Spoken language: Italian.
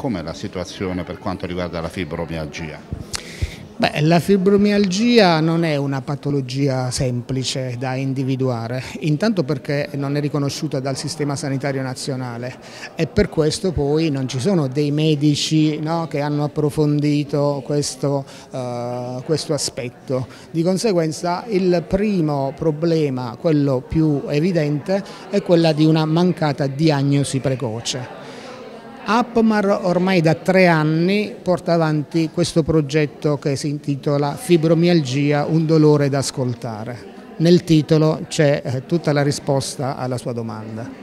com'è la situazione per quanto riguarda la fibromialgia? Beh, la fibromialgia non è una patologia semplice da individuare, intanto perché non è riconosciuta dal Sistema Sanitario Nazionale e per questo poi non ci sono dei medici, no, che hanno approfondito questo aspetto. Di conseguenza il primo problema, quello più evidente, è quella di una mancata diagnosi precoce. APMAR ormai da 3 anni porta avanti questo progetto che si intitola Fibromialgia, un dolore da ascoltare. Nel titolo c'è tutta la risposta alla sua domanda.